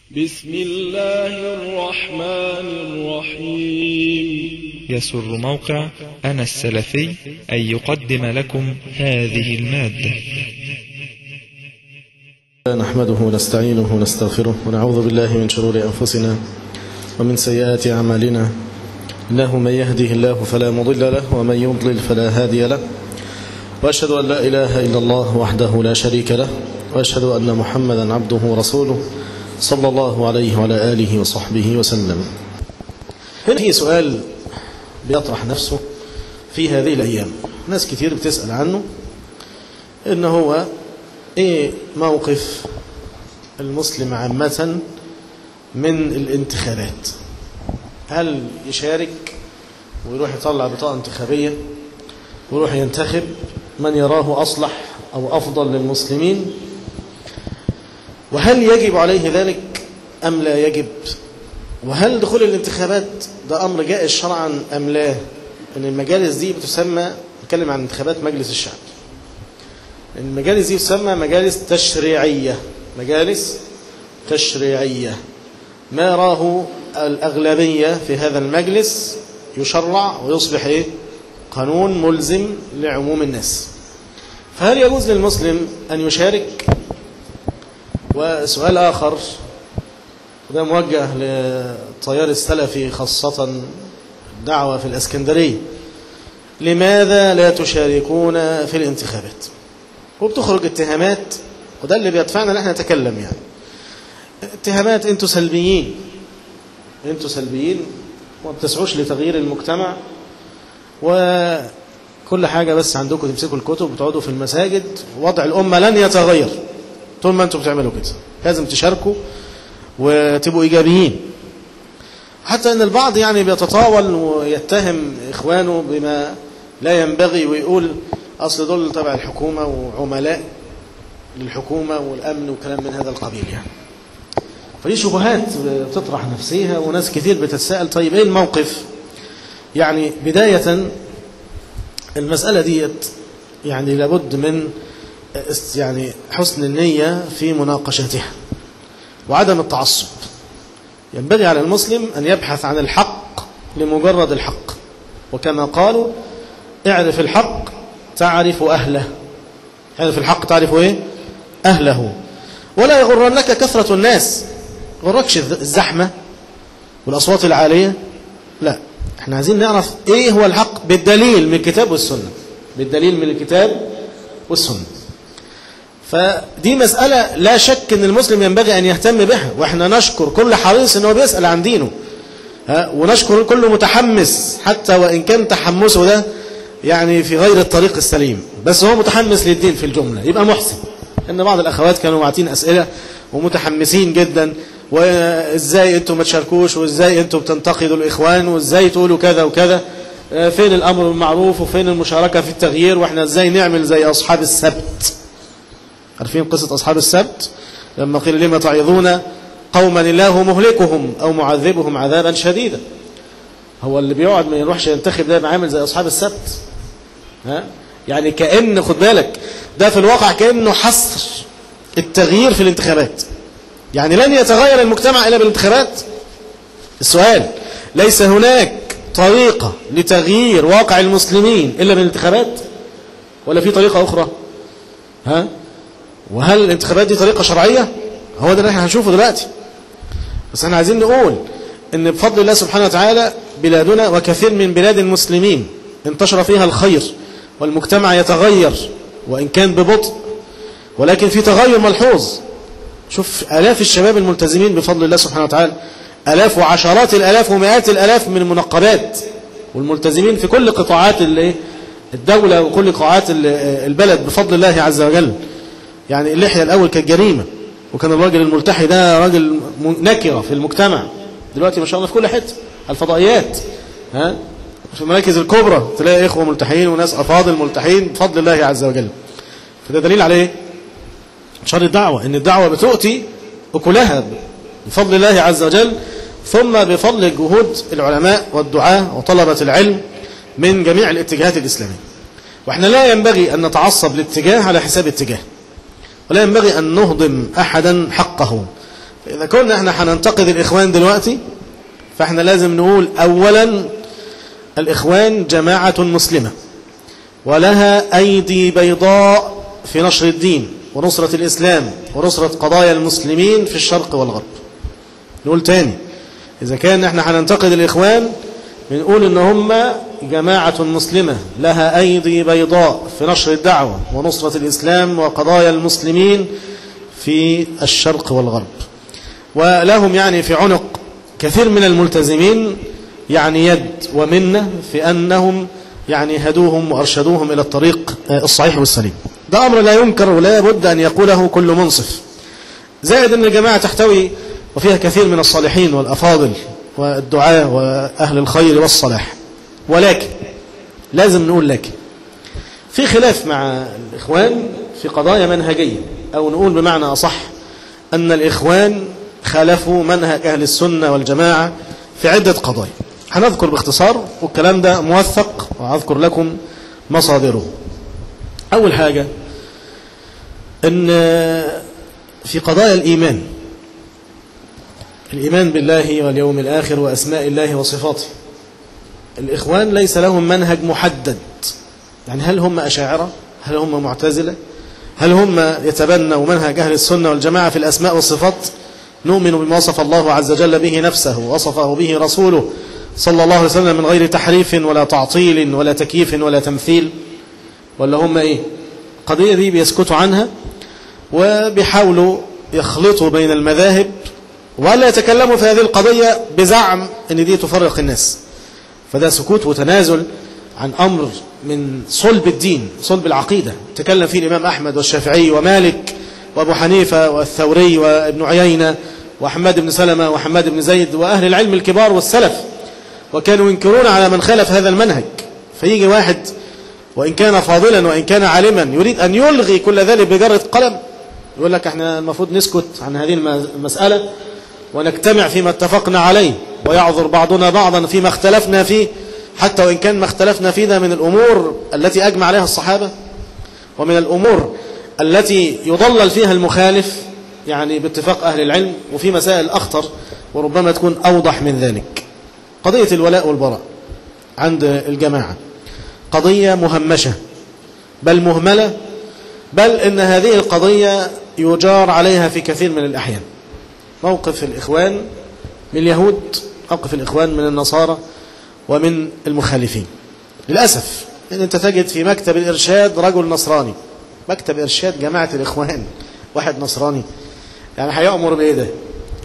بسم الله الرحمن الرحيم. يسر موقع أنا السلفي أن يقدم لكم هذه المادة. نحمده ونستعينه ونستغفره ونعوذ بالله من شرور أنفسنا ومن سيئات أعمالنا، إنه من يهده الله فلا مضل له ومن يضلل فلا هادي له، وأشهد أن لا إله إلا الله وحده لا شريك له، وأشهد أن محمدا عبده ورسوله صلى الله عليه وعلى آله وصحبه وسلم. هنا في سؤال بيطرح نفسه في هذه الأيام، ناس كتير بتسأل عنه، إنه هو إيه موقف المسلم عامة من الانتخابات؟ هل يشارك ويروح يطلع بطاقة انتخابية ويروح ينتخب من يراه أصلح أو أفضل للمسلمين؟ وهل يجب عليه ذلك أم لا يجب؟ وهل دخول الانتخابات ده أمر جائز شرعا أم لا؟ إن المجالس دي بتسمى، نتكلم عن انتخابات مجلس الشعب، المجالس دي تسمى مجالس تشريعية، مجالس تشريعية، ما يراه الأغلبية في هذا المجلس يشرع ويصبح إيه؟ قانون ملزم لعموم الناس. فهل يجوز للمسلم أن يشارك؟ وسؤال آخر وده موجه للتيار السلفي خاصة الدعوة في الإسكندرية، لماذا لا تشاركون في الانتخابات؟ وبتخرج اتهامات، وده اللي بيدفعنا ان احنا نتكلم، يعني اتهامات انتوا سلبيين، انتوا سلبيين وما بتسعوش لتغيير المجتمع، وكل حاجة بس عندكم تمسكوا الكتب وتقعدوا في المساجد، وضع الأمة لن يتغير طول ما انتوا بتعملوا كده. لازم تشاركوا وتبقوا إيجابيين. حتى ان البعض يعني بيتطاول ويتهم إخوانه بما لا ينبغي، ويقول أصل دول تبع الحكومة وعملاء للحكومة والأمن وكلام من هذا القبيل. يعني فدي شبهات بتطرح نفسها، وناس كثير بتتساءل طيب إيه الموقف؟ يعني بداية المسألة ديت يعني لابد من يعني حسن النية في مناقشتها وعدم التعصب. ينبغي على المسلم أن يبحث عن الحق لمجرد الحق، وكما قالوا اعرف الحق تعرف أهله. اعرف الحق تعرف إيه؟ أهله. ولا يغرنك كثرة الناس، غركش الزحمة والأصوات العالية، لا، احنا عايزين نعرف ايه هو الحق بالدليل من الكتاب والسنة، بالدليل من الكتاب والسنة. فدي مسألة لا شك ان المسلم ينبغي ان يهتم بها، واحنا نشكر كل حريص انه بيسأل عن دينه، ونشكر كل متحمس حتى وان كان تحمسه ده يعني في غير الطريق السليم، بس هو متحمس للدين في الجملة، يبقى محسن. ان بعض الاخوات كانوا معطين اسئلة ومتحمسين جدا، وازاي انتم ما تشاركوش، وازاي انتم بتنتقدوا الاخوان، وازاي تقولوا كذا وكذا، فين الامر بالمعروف وفين المشاركة في التغيير، واحنا ازاي نعمل زي اصحاب السبت. عارفين قصة اصحاب السبت لما قيل لما تعظون قوما الله مهلكهم او معذبهم عذابا شديدا؟ هو اللي بيقعد ما يروحش ينتخب ده عامل زي اصحاب السبت؟ يعني كأن، خد بالك، ده في الواقع كأنه حصر التغيير في الانتخابات. يعني لن يتغير المجتمع إلا بالانتخابات. السؤال، ليس هناك طريقة لتغيير واقع المسلمين إلا بالانتخابات؟ ولا في طريقة أخرى؟ وهل الانتخابات دي طريقة شرعية؟ هو ده اللي احنا هنشوفه دلوقتي. بس احنا عايزين نقول ان بفضل الله سبحانه وتعالى بلادنا وكثير من بلاد المسلمين انتشر فيها الخير، والمجتمع يتغير وإن كان ببطء، ولكن في تغير ملحوظ. شوف آلاف الشباب الملتزمين بفضل الله سبحانه وتعالى، آلاف وعشرات الآلاف ومئات الآلاف من المنقبات والملتزمين في كل قطاعات الدولة وكل قطاعات البلد بفضل الله عز وجل. يعني اللحية الأول كانت جريمة، وكان الراجل الملتحي ده راجل نكرة في المجتمع. دلوقتي ما شاء الله في كل حتة، الفضائيات، في المراكز الكبرى تلاقي إخوة ملتحين وناس أفاضل ملتحين بفضل الله عز وجل. فده دليل عليه شر الدعوة، إن الدعوة بتؤتي أكلها بفضل الله عز وجل، ثم بفضل جهود العلماء والدعاة وطلبة العلم من جميع الاتجاهات الإسلامية. وإحنا لا ينبغي أن نتعصب لاتجاه على حساب اتجاه، ولا ينبغي أن نهضم أحدا حقه. إذا كنا احنا هننتقد الإخوان دلوقتي، فاحنا لازم نقول أولا الإخوان جماعة مسلمة ولها أيدي بيضاء في نشر الدين ونصرة الإسلام ونصرة قضايا المسلمين في الشرق والغرب. نقول تاني، إذا كان احنا هننتقد الإخوان بنقول إن هم جماعة مسلمة لها أيدي بيضاء في نشر الدعوة ونصرة الإسلام وقضايا المسلمين في الشرق والغرب، ولهم يعني في عنق كثير من الملتزمين يعني يد ومنة في أنهم يعني هدوهم وأرشدوهم إلى الطريق الصحيح والسليم. ده أمر لا ينكر ولا بد أن يقوله كل منصف. زائد أن الجماعة تحتوي وفيها كثير من الصالحين والأفاضل والدعاء وأهل الخير والصلاح، ولكن لازم نقول لك في خلاف مع الإخوان في قضايا منهجية، أو نقول بمعنى أصح أن الإخوان خالفوا منهج أهل السنة والجماعة في عدة قضايا. هنذكر باختصار والكلام ده موثق وأذكر لكم مصادره. أول حاجة أن في قضايا الإيمان بالله واليوم الآخر وأسماء الله وصفاته، الإخوان ليس لهم منهج محدد. يعني هل هم أشاعرة؟ هل هم معتزلة؟ هل هم يتبنوا منهج أهل السنة والجماعة في الأسماء والصفات؟ نؤمن بما وصف الله عز وجل به نفسه ووصفه به رسوله صلى الله عليه وسلم من غير تحريف ولا تعطيل ولا تكييف ولا تمثيل، ولا هم إيه؟ القضية دي بيسكتوا عنها وبيحاولوا يخلطوا بين المذاهب ولا يتكلموا في هذه القضية بزعم أن دي تفرق الناس. فده سكوت وتنازل عن أمر من صلب الدين، صلب العقيدة، تكلم فيه الإمام أحمد والشافعي ومالك وأبو حنيفة والثوري وابن عيينة وحماد بن سلمة وحماد بن زيد وأهل العلم الكبار والسلف، وكانوا ينكرون على من خالف هذا المنهج. فيجي واحد وإن كان فاضلا وإن كان عالما يريد أن يلغي كل ذلك بجرة قلم، يقول لك احنا المفروض نسكت عن هذه المسألة ونجتمع فيما اتفقنا عليه، ويعذر بعضنا بعضا فيما اختلفنا فيه، حتى وإن كان ما اختلفنا فيه ده من الأمور التي أجمع عليها الصحابة ومن الأمور التي يضلل فيها المخالف يعني باتفاق أهل العلم، وفي مسائل أخطر وربما تكون أوضح من ذلك. قضية الولاء والبراء عند الجماعة قضية مهمشة بل مهملة، بل إن هذه القضية يجار عليها في كثير من الأحيان. موقف الإخوان من اليهود، موقف الإخوان من النصارى ومن المخالفين. للأسف إن أنت تجد في مكتب الإرشاد رجل نصراني، مكتب إرشاد جماعة الإخوان واحد نصراني، يعني هيأمر بإيه ده؟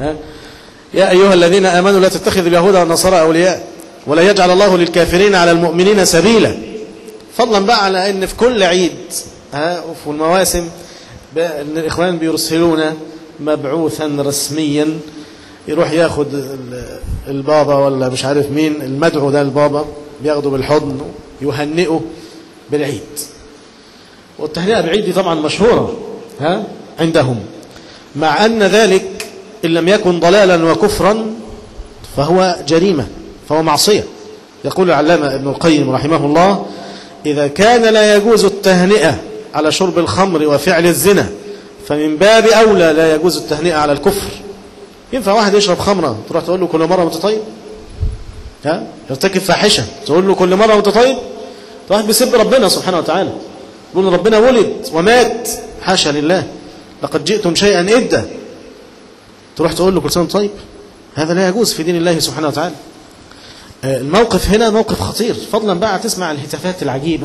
يا أيها الذين آمنوا لا تتخذوا اليهود والنصارى أولياء ولا يجعل الله للكافرين على المؤمنين سبيلا. فضلا بقى على أن في كل عيد وفي المواسم أن الإخوان بيرسلون مبعوثا رسميا يروح ياخد البابا ولا مش عارف مين المدعو ده، البابا بياخده بالحضن يهنئه بالعيد. والتهنئة بالعيد دي طبعا مشهورة عندهم، مع أن ذلك إن لم يكن ضلالا وكفرا فهو جريمة، فهو معصية. يقول العلامة ابن القيم رحمه الله: إذا كان لا يجوز التهنئة على شرب الخمر وفعل الزنا فمن باب أولى لا يجوز التهنئة على الكفر. ينفع واحد يشرب خمرة تروح تقول له كل مرة وانت طيب؟ يرتكب فاحشة تقول له كل مرة وانت طيب؟ واحد بيسب ربنا سبحانه وتعالى، يقول ربنا ولد ومات، حاشا لله، لقد جئتم شيئا إدا، تروح تقول له كل سنة طيب؟ هذا لا يجوز في دين الله سبحانه وتعالى. الموقف هنا موقف خطير، فضلا بقى تسمع الهتافات العجيبة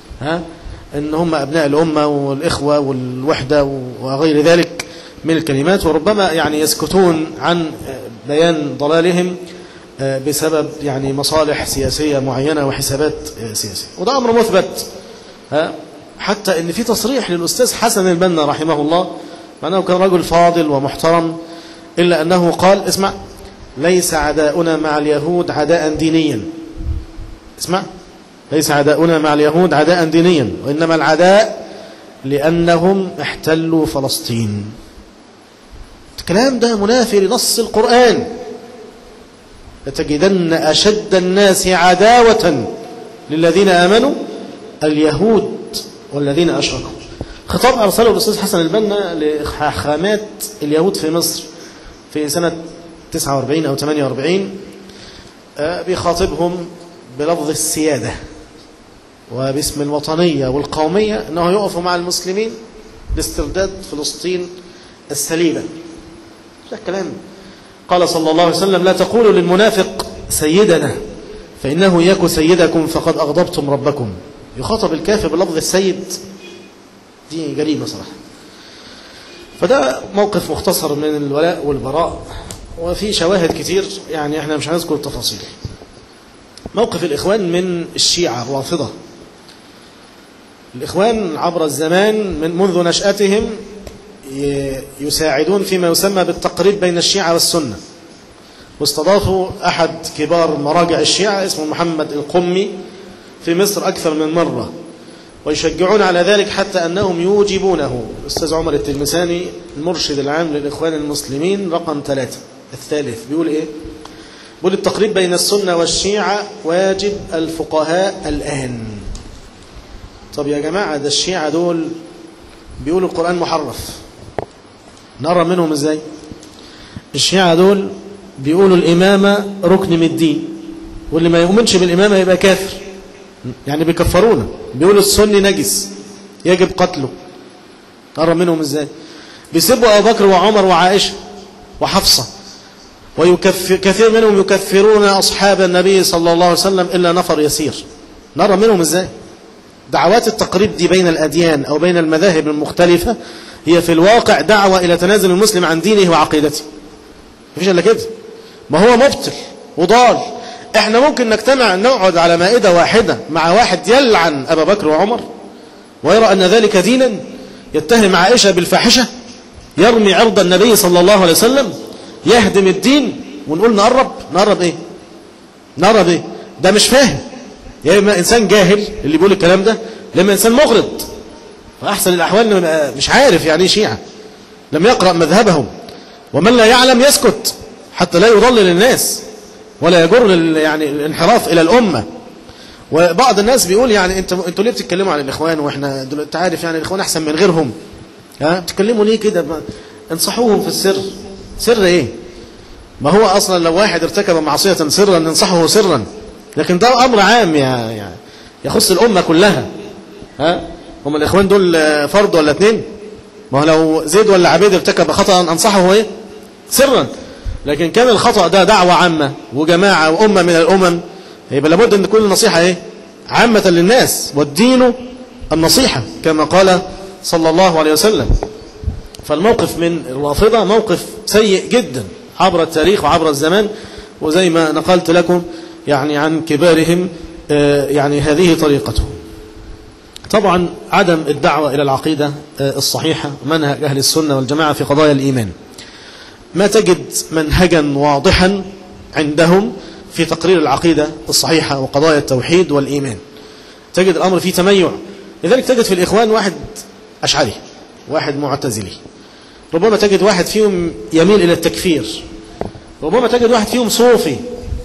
ان هم ابناء الامه والاخوه والوحده وغير ذلك من الكلمات، وربما يعني يسكتون عن بيان ضلالهم بسبب يعني مصالح سياسيه معينه وحسابات سياسيه، وده امر مثبت. حتى ان في تصريح للاستاذ حسن البنا رحمه الله، مع انه كان رجل فاضل ومحترم، الا انه قال: اسمع، ليس عداؤنا مع اليهود عداء دينيا. اسمع، ليس عداؤنا مع اليهود عداء دينيا، وإنما العداء لأنهم احتلوا فلسطين. الكلام ده منافي لنص القرآن: لتجدن أشد الناس عداوة للذين آمنوا اليهود والذين أشركوا. خطاب أرسله الأستاذ حسن البنا لحاخامات اليهود في مصر في سنة 49 أو 48 بيخاطبهم بلفظ السيادة وباسم الوطنية والقومية أنه يقفوا مع المسلمين لاسترداد فلسطين السليمة. ده الكلام. قال صلى الله عليه وسلم: لا تقولوا للمنافق سيدنا فإنه يك سيدكم فقد أغضبتم ربكم. يخاطب الكافر بلفظ السيد، دي جريمة صراحة. فده موقف مختصر من الولاء والبراء، وفي شواهد كتير يعني احنا مش هنذكر التفاصيل. موقف الإخوان من الشيعة الرافضة. الإخوان عبر الزمان منذ نشأتهم يساعدون فيما يسمى بالتقريب بين الشيعة والسنة، واستضافوا أحد كبار مراجع الشيعة اسمه محمد القمي في مصر أكثر من مرة، ويشجعون على ذلك حتى أنهم يوجبونه. الأستاذ عمر التلمساني المرشد العام للإخوان المسلمين رقم 3 الثالث بيقول إيه؟ بيقول: التقريب بين السنة والشيعة واجب الفقهاء الآن. طب يا جماعة، ده الشيعة دول بيقولوا القرآن محرف، نرى منهم إزاي؟ الشيعة دول بيقولوا الإمامة ركن من الدين، واللي ما يؤمنش بالإمامة يبقى كافر، يعني بيكفرونا. بيقولوا السني نجس يجب قتله، نرى منهم إزاي؟ بيسبوا أبو بكر وعمر وعائشة وحفصة، وكثير منهم يكفرون أصحاب النبي صلى الله عليه وسلم إلا نفر يسير، نرى منهم إزاي؟ دعوات التقريب دي بين الأديان أو بين المذاهب المختلفة هي في الواقع دعوة إلى تنازل المسلم عن دينه وعقيدته. مفيش إلا كده. ما هو مبطل وضال. احنا ممكن نجتمع نقعد على مائدة واحدة مع واحد يلعن أبا بكر وعمر ويرى أن ذلك دينا، يتهم عائشة بالفاحشة، يرمي عرض النبي صلى الله عليه وسلم، يهدم الدين، ونقول نقرب ايه؟ نقرب ايه؟ ده مش فاهم. يا إما إنسان جاهل اللي بيقول الكلام ده، لما إنسان مغرض. فأحسن الأحوال مش عارف يعني شيعة، لم يقرأ مذهبهم. ومن لا يعلم يسكت حتى لا يضلل الناس ولا يجر يعني الانحراف إلى الأمة. وبعض الناس بيقول يعني انتوا ليه بتتكلموا عن الإخوان واحنا انت عارف يعني الإخوان أحسن من غيرهم؟ بتتكلموا ليه كده؟ انصحوهم في السر. سر ايه؟ ما هو أصلا لو واحد ارتكب معصية سرا ننصحه سرا، لكن ده أمر عام يعني يخص الأمة كلها. هم الإخوان دول فرد ولا اتنين؟ ما هو لو زيد ولا عبيد ارتكب خطأ أنصحه ايه؟ سرا. لكن كان الخطأ ده دعوة عامة وجماعة وأمة من الأمم، يبقى لابد أن تكون النصيحة ايه؟ عامة للناس، والدين النصيحة كما قال صلى الله عليه وسلم. فالموقف من الرافضة موقف سيء جدا عبر التاريخ وعبر الزمان، وزي ما نقلت لكم يعني عن كبارهم يعني هذه طريقته. طبعا عدم الدعوة إلى العقيدة الصحيحة منهج أهل السنة والجماعة في قضايا الإيمان، ما تجد منهجا واضحا عندهم في تقرير العقيدة الصحيحة وقضايا التوحيد والإيمان. تجد الأمر فيه تميع. لذلك تجد في الإخوان واحد أشعري، واحد معتزلي، ربما تجد واحد فيهم يميل إلى التكفير، ربما تجد واحد فيهم صوفي.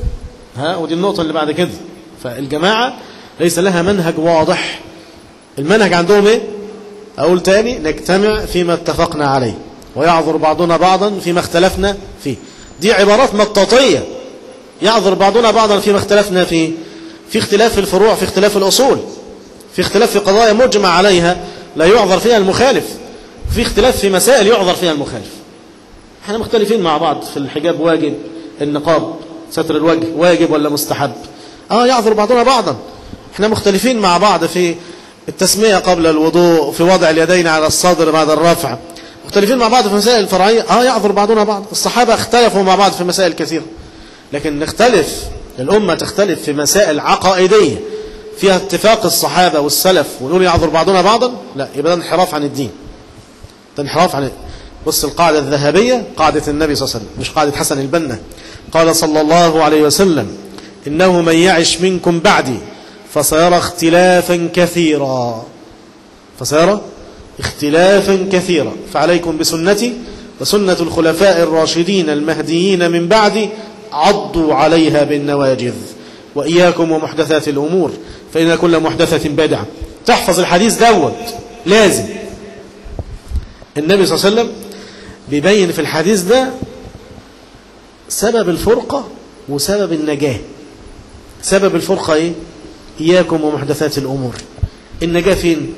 ودي النقطة اللي بعد كده. فالجماعة ليس لها منهج واضح. المنهج عندهم ايه؟ أقول تاني: نجتمع فيما اتفقنا عليه ويعذر بعضنا بعضا فيما اختلفنا فيه. دي عبارات مطاطية. يعذر بعضنا بعضا فيما اختلفنا فيه، في اختلاف في الفروع، في اختلاف في الأصول، في اختلاف في قضايا مجمع عليها لا يعذر فيها المخالف، في اختلاف في مسائل يعذر فيها المخالف. احنا مختلفين مع بعض في الحجاب واجب، النقاب، ستر الوجه واجب ولا مستحب، يعذر بعضنا بعضا. احنا مختلفين مع بعض في التسمية قبل الوضوء، في وضع اليدين على الصدر بعد الرفع، مختلفين مع بعض في مسائل الفرعية، يعذر بعضنا بعض. الصحابة اختلفوا مع بعض في مسائل كثيرة، لكن نختلف، الأمة تختلف في مسائل عقائدية فيها اتفاق الصحابة والسلف ونقول يعذر بعضنا بعضا، لا، يبقى ده انحراف عن الدين، ده انحراف عن. بص القاعدة الذهبية قاعدة النبي صلى الله عليه وسلم، مش قاعدة حسن البنا. قال صلى الله عليه وسلم: إنه من يعش منكم بعدي فسيرى اختلافا كثيرا، فسيرى اختلافا كثيرا، فعليكم بسنتي وسنة الخلفاء الراشدين المهديين من بعدي عضوا عليها بالنواجذ وإياكم ومحدثات الأمور فإن كل محدثة بدعة. تحفظ الحديث دوت لازم. النبي صلى الله عليه وسلم بيبين في الحديث ده سبب الفرقة وسبب النجاة. سبب الفرقة إيه؟ إياكم ومحدثات الأمور. النجاة فين؟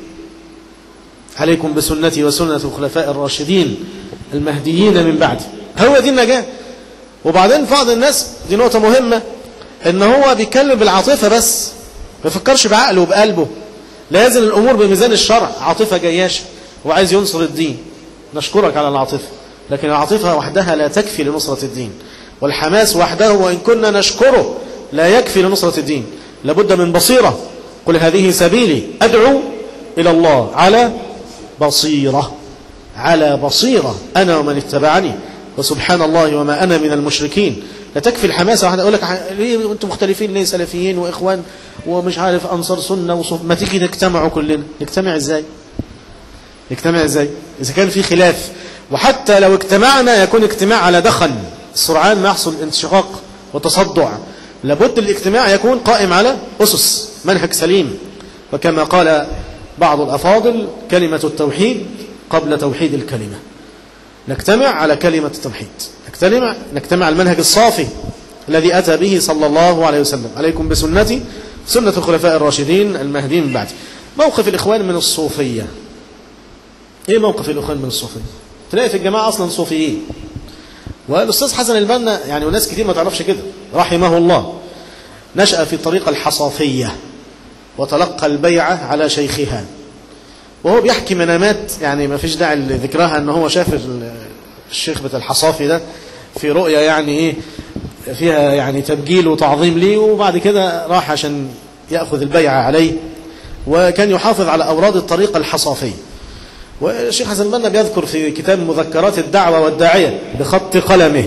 عليكم بسنتي وسنة الخلفاء الراشدين المهديين من بعد. هو دي النجاة. وبعدين بعض الناس، دي نقطة مهمة، إن هو بيتكلم بالعاطفة بس، ما يفكرش بعقله وبقلبه. لازم الأمور بميزان الشرع. عاطفة جياشة وعايز ينصر الدين، نشكرك على العاطفة، لكن العاطفة وحدها لا تكفي لنصرة الدين، والحماس وحده وإن كنا نشكره لا يكفي لنصرة الدين. لابد من بصيرة. قل هذه سبيلي أدعو إلى الله على بصيرة، على بصيرة أنا ومن اتبعني وسبحان الله وما أنا من المشركين. لا تكفي الحماسة. واحد يقول لك ليه أنتم مختلفين؟ ليه سلفيين وإخوان ومش عارف أنصار سنة ما تيجي نجتمعوا كلنا. نجتمع إزاي؟ نجتمع إزاي إذا كان في خلاف؟ وحتى لو اجتمعنا يكون اجتماع على دخل، سرعان ما يحصل انشقاق وتصدع. لابد الاجتماع يكون قائم على أسس، منهج سليم. وكما قال بعض الأفاضل: كلمة التوحيد قبل توحيد الكلمة. نجتمع على كلمة التوحيد، نجتمع على المنهج الصافي الذي أتى به صلى الله عليه وسلم. عليكم بسنتي سنة الخلفاء الراشدين المهديين من بعد. موقف الإخوان من الصوفية. إيه موقف الإخوان من الصوفية؟ تلاقي في الجماعة أصلا صوفيين. والأستاذ حسن البنا يعني، وناس كتير ما تعرفش كده، رحمه الله، نشأ في الطريقة الحصافية وتلقى البيعة على شيخها، وهو بيحكي منامات يعني ما فيش داعي لذكرها، أنه هو شاف الشيخ بتاع الحصافي ده في رؤية يعني إيه فيها يعني تبجيل وتعظيم ليه، وبعد كده راح عشان يأخذ البيعة عليه، وكان يحافظ على أوراد الطريقة الحصافية. والشيخ حسن البنا بيذكر في كتاب مذكرات الدعوة والداعية بخط قلمه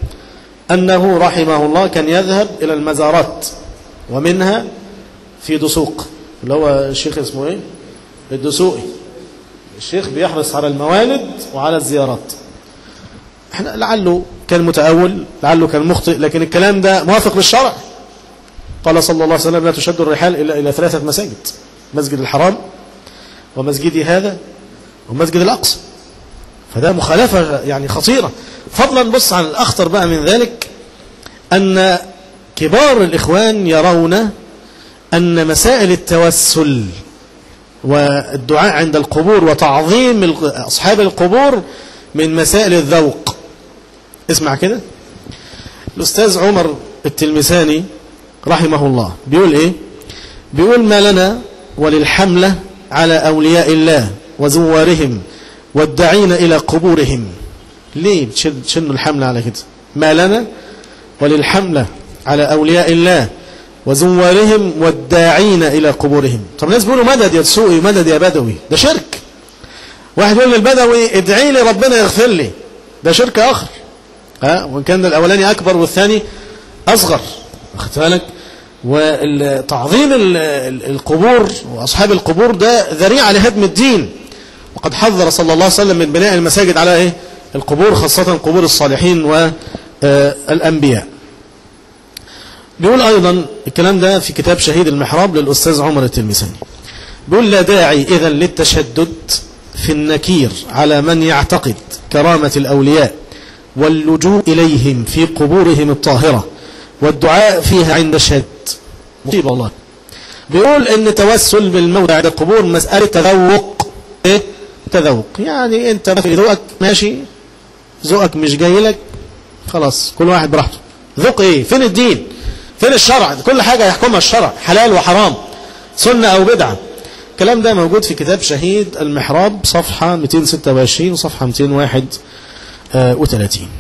أنه رحمه الله كان يذهب إلى المزارات، ومنها في دسوق، اللي هو الشيخ اسمه إيه؟ الدسوقي. الشيخ بيحرص على الموالد وعلى الزيارات. احنا لعله كان متأول، لعله كان مخطئ، لكن الكلام ده موافق للشرع. قال صلى الله عليه وسلم: لا تشد الرحال إلا إلى 3 مساجد: مسجد الحرام، ومسجدي هذا، ومسجد الأقصى. فده مخالفة يعني خطيرة. فضلا بص عن الأخطر بقى من ذلك، أن كبار الإخوان يرون أن مسائل التوسل والدعاء عند القبور وتعظيم أصحاب القبور من مسائل الذوق. اسمع كده، الأستاذ عمر التلمساني رحمه الله بيقول إيه؟ بيقول: ما لنا وللحملة على أولياء الله وزوارهم والداعين إلى قبورهم. ليه بتشنوا الحملة على كده؟ ما لنا وللحملة على أولياء الله وزوارهم والداعين إلى قبورهم. طب الناس بيقولوا مدد يا دسوقي، مدد يا بدوي. ده شرك. واحد يقول للبدوي: ادعي لي ربنا يغفر لي. ده شرك آخر. وإن كان الأولاني أكبر والثاني أصغر. واخد بالك؟ وتعظيم القبور وأصحاب القبور ده ذريعة لهدم الدين. وقد حذر صلى الله عليه وسلم من بناء المساجد على إيه؟ القبور، خاصة قبور الصالحين والأنبياء. بيقول أيضا الكلام ده في كتاب شهيد المحراب للأستاذ عمر التلمساني. بيقول: لا داعي إذن للتشدد في النكير على من يعتقد كرامة الأولياء واللجوء إليهم في قبورهم الطاهرة والدعاء فيها عند الشهادة. مصيبة والله. بيقول إن توسل بالموت عند القبور مسألة تذوق. إيه؟ تذوق. يعني أنت في ذوقك ماشي، ذوقك مش جاي لك، خلاص كل واحد براحته. ذوق إيه؟ فين الدين؟ فين الشرع؟ كل حاجة يحكمها الشرع، حلال وحرام، سنة أو بدعة. الكلام ده موجود في كتاب شهيد المحراب صفحة 226 وصفحة 231.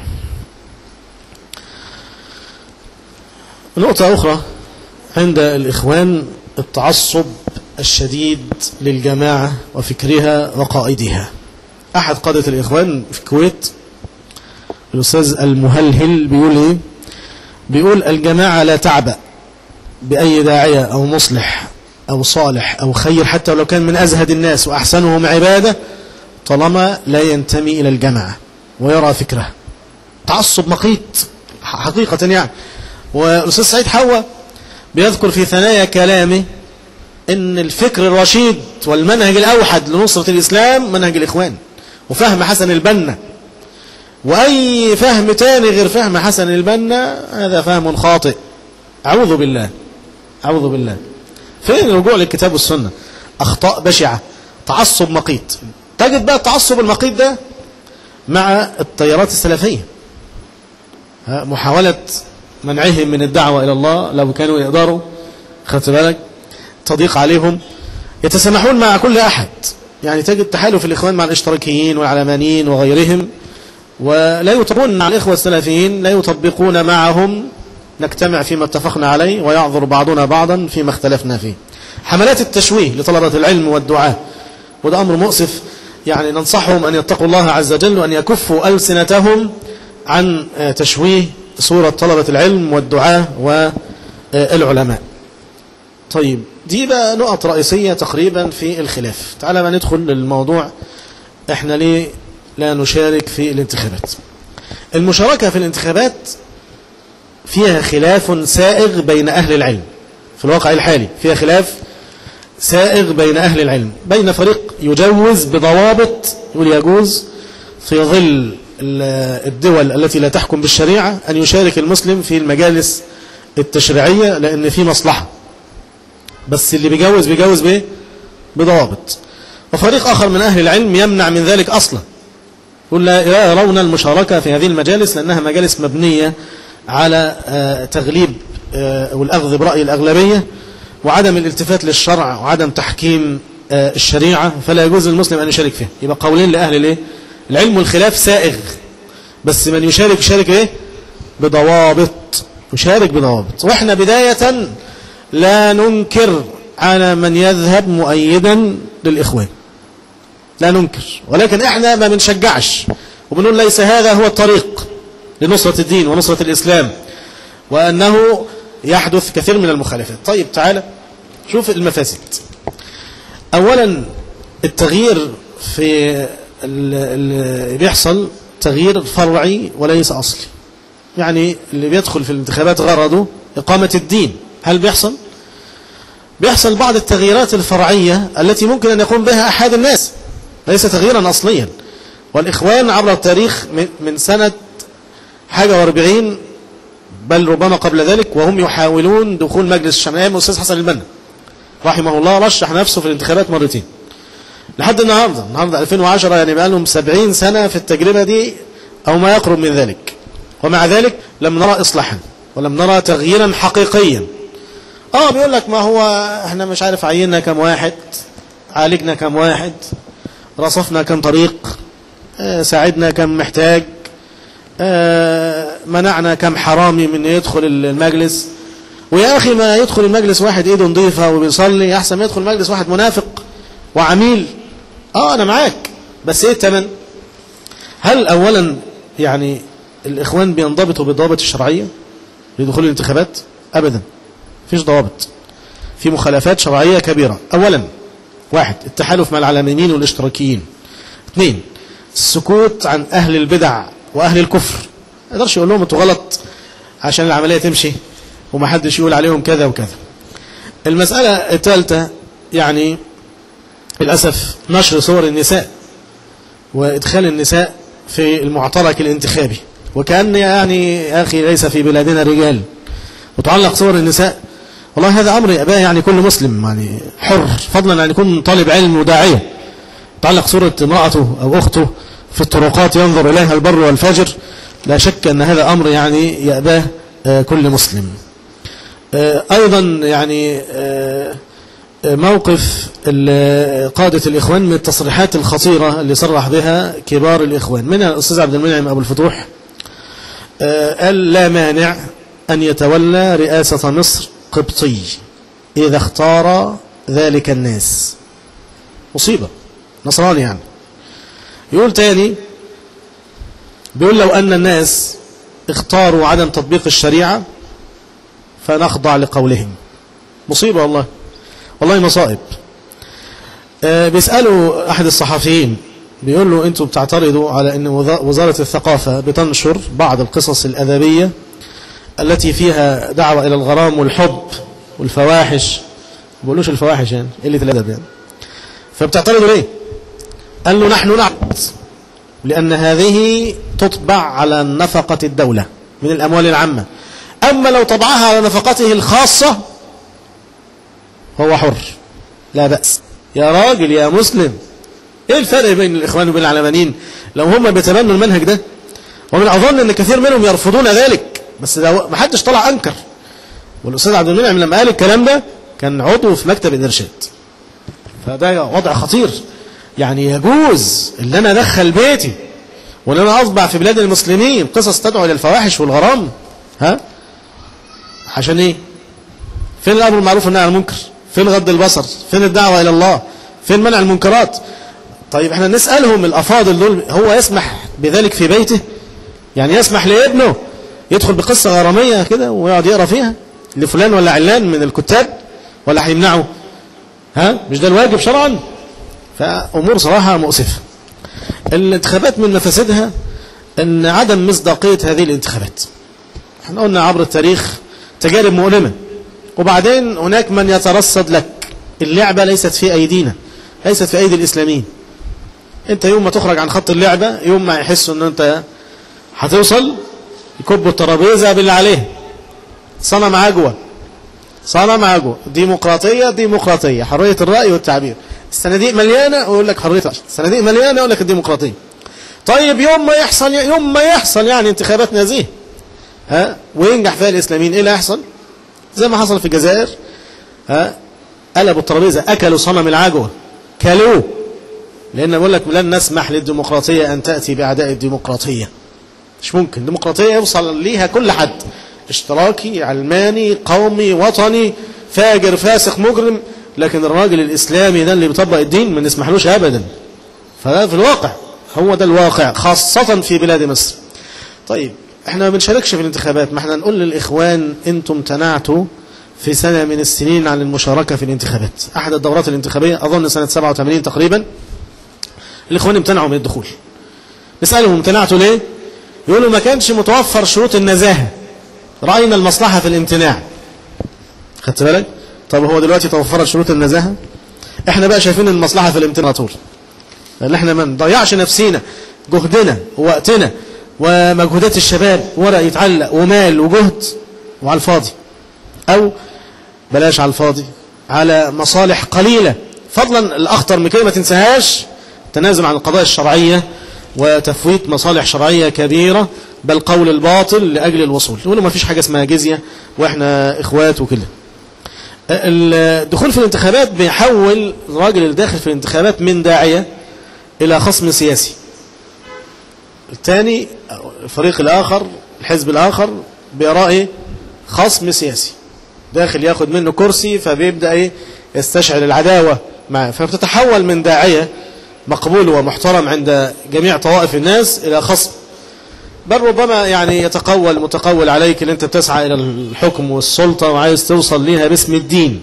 نقطة أخرى عند الإخوان: التعصب الشديد للجماعة وفكرها وقائدها. أحد قادة الإخوان في الكويت الأستاذ المهلهل بيقول إيه؟ بيقول: الجماعة لا تعبأ بأي داعية أو مصلح أو صالح أو خير، حتى لو كان من أزهد الناس وأحسنهم عبادة، طالما لا ينتمي إلى الجماعة ويرى فكره. تعصب مقيت حقيقة يعني. والأستاذ سعيد حوا بيذكر في ثنايا كلامه إن الفكر الرشيد والمنهج الأوحد لنصرة الإسلام منهج الإخوان وفهم حسن البنا، وأي فهم تاني غير فهم حسن البنا هذا فهم خاطئ. أعوذ بالله، أعوذ بالله. فين الرجوع للكتاب والسنة؟ أخطاء بشعة، تعصب مقيت. تجد بقى التعصب المقيت ده مع التيارات السلفية، محاولة منعهم من الدعوة إلى الله لو كانوا يقدروا، خدت بالك، تضيق عليهم، يتسامحون مع كل أحد. يعني تجد تحالف الإخوان مع الاشتراكيين والعلمانيين وغيرهم، ولا يطبقون مع الإخوة السلفيين، لا يطبقون معهم، نجتمع فيما اتفقنا عليه ويعذر بعضنا بعضا فيما اختلفنا فيه. حملات التشويه لطلبة العلم والدعاء، وده أمر مؤسف. يعني ننصحهم أن يتقوا الله عز وجل وأن يكفوا ألسنتهم عن تشويه صورة طلبة العلم والدعاء والعلماء. طيب، دي بقى نقط رئيسية تقريبا في الخلاف. تعالى ما ندخل للموضوع، احنا ليه لا نشارك في الانتخابات؟ المشاركة في الانتخابات فيها خلاف سائغ بين أهل العلم. في الواقع الحالي فيها خلاف سائغ بين أهل العلم، بين فريق يجوز بضوابط، يقول يجوز في ظل الدول التي لا تحكم بالشريعة أن يشارك المسلم في المجالس التشريعية لأن في مصلحة، بس اللي بيجوز بإيه؟ بضوابط. وفريق آخر من أهل العلم يمنع من ذلك أصلا، يقول لا يرون المشاركة في هذه المجالس لأنها مجالس مبنية على تغليب والأخذ برأي الأغلبية وعدم الالتفات للشرع وعدم تحكيم الشريعة، فلا يجوز للمسلم أن يشارك فيها. يبقى قولين لأهل العلم، والخلاف سائغ، بس من يشارك إيه؟ بضوابط، يشارك بضوابط. وإحنا بداية لا ننكر على من يذهب مؤيدا للإخوان، لا ننكر، ولكن إحنا ما بنشجعش وبنقول ليس هذا هو الطريق لنصرة الدين ونصرة الإسلام، وأنه يحدث كثير من المخالفات. طيب تعالى شوف المفاسد. أولا التغيير في اللي بيحصل تغيير فرعي وليس أصلي. يعني اللي بيدخل في الانتخابات غرضه إقامة الدين. هل بيحصل بعض التغييرات الفرعية التي ممكن أن يقوم بها أحد الناس، ليس تغييرا أصليا. والإخوان عبر التاريخ من سنة حاجة و40 بل ربما قبل ذلك وهم يحاولون دخول مجلس الشمال. الأستاذ حسن البنا رحمه الله رشح نفسه في الانتخابات مرتين لحد النهاردة 2010، يعني بقى لهم 70 سنة في التجربة دي أو ما يقرب من ذلك، ومع ذلك لم نرى إصلاحا ولم نرى تغييرا حقيقيا. بيقول لك ما هو احنا مش عارف عيننا كم واحد، عالجنا كم واحد، رصفنا كم طريق، ساعدنا كم محتاج، منعنا كم حرامي من يدخل المجلس. ويا أخي ما يدخل المجلس واحد إيده نظيفة وبيصلي أحسن ما يدخل المجلس واحد منافق وعميل. أنا معاك، بس إيه الثمن؟ هل أولا يعني الإخوان بينضبطوا بالضوابط الشرعية لدخول الانتخابات؟ أبدا، فيش ضوابط، في مخالفات شرعية كبيرة. أولا 1 التحالف مع العلمانيين والاشتراكيين. 2 السكوت عن أهل البدع وأهل الكفر، ما يقدرش يقول لهم انتوا غلط عشان العملية تمشي وما حدش يقول عليهم كذا وكذا. المسألة الثالثة يعني للأسف نشر صور النساء وإدخال النساء في المعترك الانتخابي، وكأن يعني يا أخي ليس في بلادنا رجال وتعلق صور النساء. والله هذا أمر يأباه يعني كل مسلم يعني حر، فضلا أن يكون طالب علم وداعية، تعلق صورة امرأته أو أخته في الطرقات ينظر إليها البر والفاجر. لا شك أن هذا أمر يعني يأباه كل مسلم. أيضا يعني موقف قادة الإخوان من التصريحات الخطيرة اللي صرح بها كبار الإخوان، منها الأستاذ عبد المنعم أبو الفتوح، قال لا مانع أن يتولى رئاسة مصر قبطي إذا اختار ذلك الناس. مصيبة، نصراني يعني. يقول تاني، بيقول لو أن الناس اختاروا عدم تطبيق الشريعة فنخضع لقولهم. مصيبة والله، والله مصائب. بيسألوا أحد الصحفيين بيقول له أنتوا بتعترضوا على أن وزارة الثقافة بتنشر بعض القصص الأدبية التي فيها دعوة إلى الغرام والحب والفواحش، ما بيقولوش الفواحش يعني قلة الأدب يعني، فبتعترضوا ليه؟ قال له نحن نعرض لأن هذه تطبع على نفقة الدولة من الأموال العامة. أما لو طبعها على نفقته الخاصة هو حر لا بأس. يا راجل يا مسلم، ايه الفرق بين الإخوان وبين العلمانيين لو هم بيتبنوا المنهج ده؟ ومن أظن أن كثير منهم يرفضون ذلك، بس ما حدش طلع أنكر. والأستاذ عبد المنعم لما قال الكلام ده كان عضو في مكتب الإرشاد، فده وضع خطير. يعني يجوز ان انا ادخل بيتي وان انا اطبع في بلاد المسلمين قصص تدعو الى الفواحش والغرام؟ ها عشان ايه؟ فين الامر بالمعروف والنهي عن المنكر؟ فين غض البصر؟ فين الدعوه الى الله؟ فين منع المنكرات؟ طيب احنا نسالهم الافاضل دول، هو يسمح بذلك في بيته؟ يعني يسمح لابنه يدخل بقصه غراميه كده ويقعد يقرا فيها لفلان ولا علان من الكتاب، ولا هيمنعه؟ ها مش ده الواجب شرعا؟ فأمور صراحة مؤسفة. الانتخابات من مفاسدها أن عدم مصداقية هذه الانتخابات. احنا قلنا عبر التاريخ تجارب مؤلمة، وبعدين هناك من يترصد لك. اللعبة ليست في أيدينا، ليست في أيدي الإسلاميين. انت يوم ما تخرج عن خط اللعبة، يوم ما يحسوا أن انت هتوصل يكبوا الترابيزة باللي عليه صنم عجوة صنم عجوة، ديمقراطية، حرية الرأي والتعبير. الصناديق مليانة ويقول لك حرية الرأي، الصناديق مليانة يقول لك الديمقراطية. طيب يوم ما يحصل يعني انتخابات نزيه وينجح فيها الإسلاميين، ايه اللي هيحصل؟ زي ما حصل في الجزائر، قلبوا الترابيزة، أكلوا صنم العجوة، كلوه. لأن بقول لك لن نسمح للديمقراطية أن تأتي بأعداء الديمقراطية. مش ممكن الديمقراطية يوصل ليها كل حد، اشتراكي، علماني، قومي، وطني، فاجر، فاسق، مجرم، لكن الراجل الإسلامي ده اللي بيطبق الدين ما نسمحلوش أبدا. فده في الواقع، هو ده الواقع خاصة في بلاد مصر. طيب احنا ما بنشاركش في الانتخابات، ما احنا نقول للإخوان انتم امتنعتوا في سنة من السنين عن المشاركة في الانتخابات. أحد الدورات الانتخابية أظن سنة 87 تقريبا، الإخوان امتنعوا من الدخول. نسألهم امتنعتوا ليه؟ يقولوا ما كانش متوفر شروط النزاهة، رأينا المصلحة في الامتناع. خدت بالك؟ طب هو دلوقتي توفرت شروط النزاهة؟ احنا بقى شايفين المصلحة في الامتناع طول، لأن احنا ما نضيعش نفسينا، جهدنا ووقتنا ومجهودات الشباب، ورق يتعلق ومال وجهد وعلى الفاضي، أو بلاش على الفاضي، على مصالح قليلة. فضلا الأخطر من كده ما تنساهاش، تنازل عن القضايا الشرعية وتفويت مصالح شرعية كبيرة، بل قول الباطل لأجل الوصول. يقولوا ما فيش حاجة اسمها جزية وإحنا إخوات وكده. الدخول في الانتخابات بيحول الراجل اللي داخل في الانتخابات من داعية إلى خصم سياسي. الثاني الفريق الآخر، الحزب الآخر بيراه خصم سياسي، داخل ياخد منه كرسي، فبيبدأ يستشعر العداوة معه، فبتتحول من داعية مقبول ومحترم عند جميع طوائف الناس إلى خصم. بل ربما يعني يتقول المتقول عليك ان انت بتسعى الى الحكم والسلطة وعايز توصل ليها باسم الدين،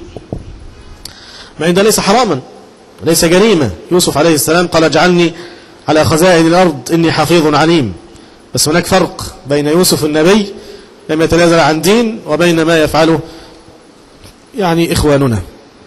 ما ده ليس حراما، ليس جريمة. يوسف عليه السلام قال اجعلني على خزائن الارض اني حفيظ عليم. بس هناك فرق بين يوسف النبي لم يتنازل عن دين وبين ما يفعله يعني اخواننا.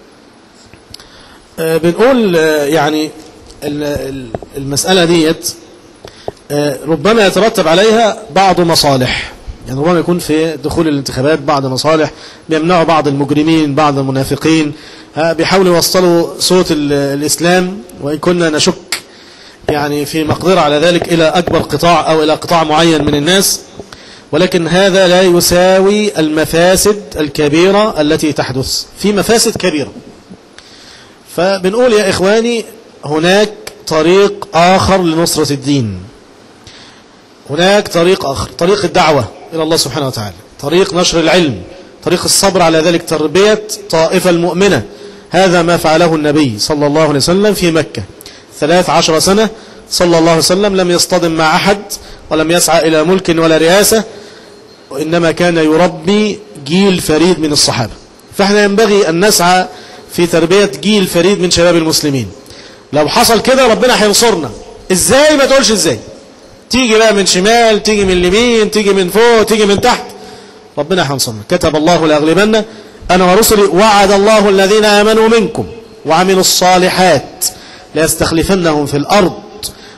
بنقول يعني المسألة ديت ربما يترتب عليها بعض مصالح، يعني ربما يكون في دخول الانتخابات بعض مصالح، بيمنعوا بعض المجرمين، بعض المنافقين، بيحاولوا يوصلوا صوت الإسلام، وإن كنا نشك يعني في مقدرة على ذلك إلى أكبر قطاع أو إلى قطاع معين من الناس، ولكن هذا لا يساوي المفاسد الكبيرة التي تحدث. في مفاسد كبيرة. فبنقول يا إخواني هناك طريق آخر لنصرة الدين، هناك طريق آخر، طريق الدعوة إلى الله سبحانه وتعالى، طريق نشر العلم، طريق الصبر على ذلك، تربية طائفة المؤمنة. هذا ما فعله النبي صلى الله عليه وسلم في مكة 13 سنة، صلى الله عليه وسلم لم يصطدم مع أحد ولم يسعى إلى ملك ولا رئاسة، وإنما كان يربي جيل فريد من الصحابة. فإحنا ينبغي أن نسعى في تربية جيل فريد من شباب المسلمين. لو حصل كده ربنا هينصرنا. ازاي؟ ما تقولش ازاي، تيجي بقى من شمال، تيجي من اليمين، تيجي من فوق، تيجي من تحت، ربنا هينصرنا. كتب الله لأغلبن أنا ورسلي، وعد الله الذين آمنوا منكم وعملوا الصالحات ليستخلفنهم في الأرض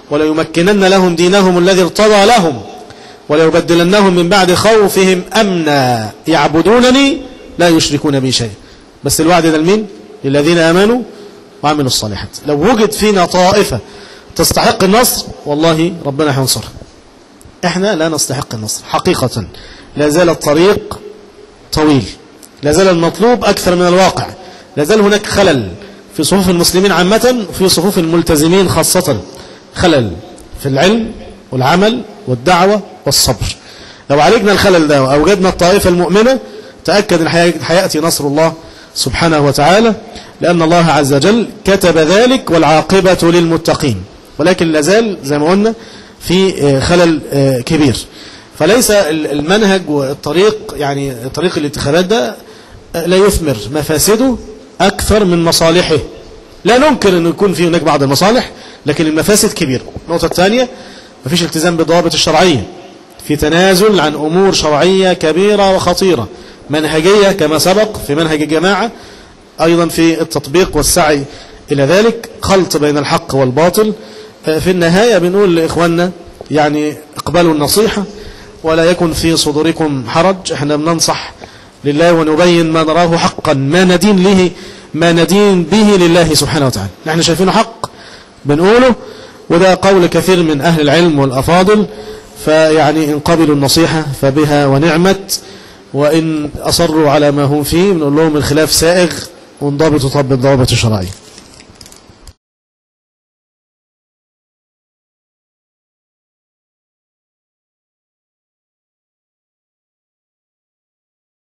وليمكنن لهم دينهم الذي ارتضى لهم وليبدلنهم من بعد خوفهم أمنا يعبدونني لا يشركون بي شيئا. بس الوعد ده لمين؟ للذين آمنوا وعملوا الصالحات. لو وجد فينا طائفة تستحق النصر والله ربنا هينصرها. احنا لا نستحق النصر حقيقة. لا زال الطريق طويل، لا زال المطلوب أكثر من الواقع، لا زال هناك خلل في صفوف المسلمين عامة وفي صفوف الملتزمين خاصة، خلل في العلم والعمل والدعوة والصبر. لو عالجنا الخلل ده وأوجدنا الطائفة المؤمنة تأكد أن حيأتي نصر الله سبحانه وتعالى، لأن الله عز وجل كتب ذلك والعاقبة للمتقين. ولكن لازال زي ما قلنا في خلل كبير. فليس المنهج والطريق، يعني طريق الانتخابات ده لا يثمر، مفاسده أكثر من مصالحه. لا ننكر أن يكون فيه هناك بعض المصالح، لكن المفاسد كبيرة. النقطة الثانية، مفيش التزام بالضوابط الشرعية، في تنازل عن أمور شرعية كبيرة وخطيرة منهجية كما سبق في منهج الجماعة، أيضا في التطبيق والسعي إلى ذلك، خلط بين الحق والباطل. في النهاية بنقول لإخواننا يعني اقبلوا النصيحة ولا يكن في صدوركم حرج. احنا بننصح لله ونبين ما نراه حقا، ما ندين به لله سبحانه وتعالى. نحن شايفينه حق بنقوله، وده قول كثير من أهل العلم والأفاضل. فيعني إن قبلوا النصيحة فبها ونعمت، وإن أصروا على ما هم فيه بنقول لهم الخلاف سائغ وانضبطوا بالضوابط الشرعية.